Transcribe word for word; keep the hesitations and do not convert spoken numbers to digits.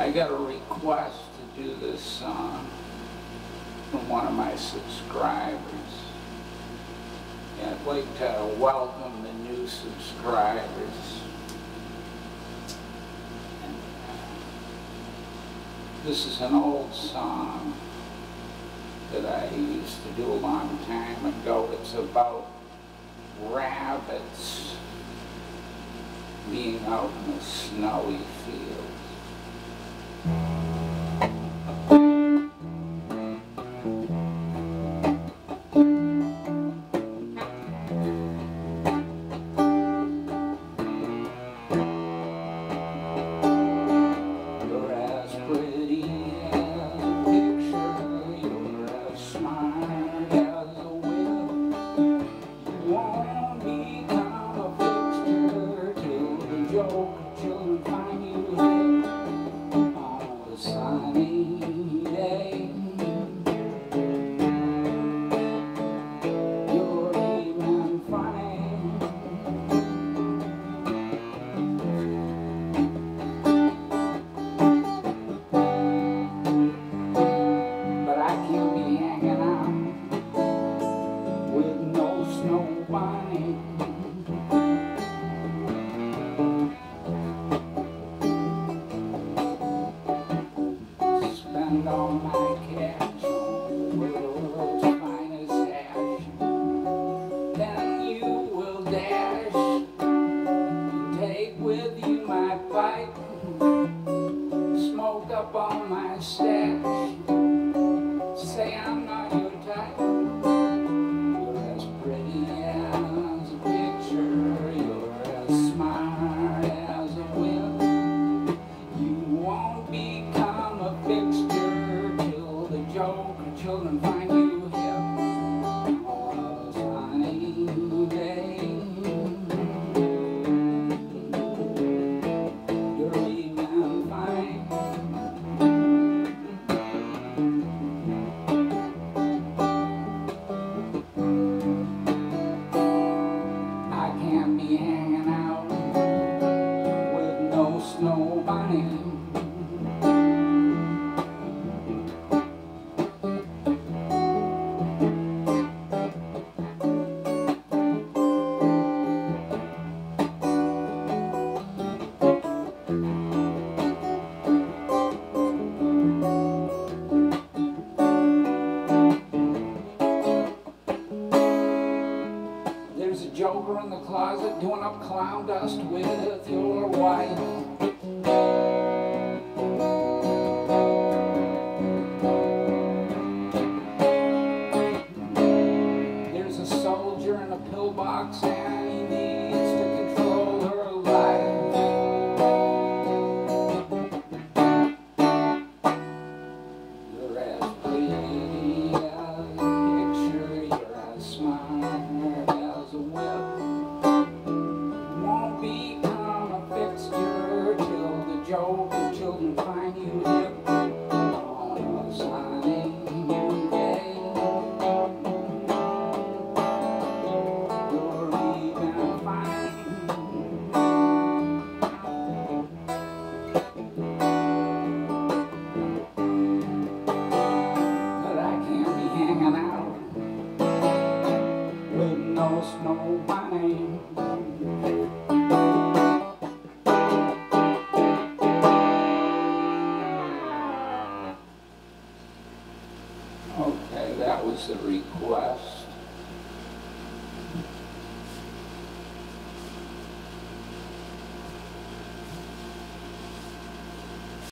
I got a request to do this song from one of my subscribers. And I'd like to welcome the new subscribers. And, uh, this is an old song that I used to do a long time ago. It's about rabbits being out in the snowy fields. You're as pretty as a picture, you're as smart as a whip. You won't become a fixture till the joke children find you hip on a sunny day. You're even funny. But I can't be hanging out with no snow bunny. Spend all my cash on the world's finest hash. Then you will dash and take with you my pipe, smoke up all my stash. Say I'm not your type. You're as pretty as a picture, you're as smart as a whip. You won't become a fixture till the joke and children find you hip on a sunny day. You're even fine. I can't be hanging out with no snow bunny. There's a joker in the closet doing up clown dust with your wife. There's a soldier in a pillbox and he needs to control her life. You're as pretty as a picture, you're as smart as a whip. Won't become a fixture till the joke and children find you hip on a sunny day. You're even fine. But I can't be hanging out with no snow bunny. Okay, that was the request.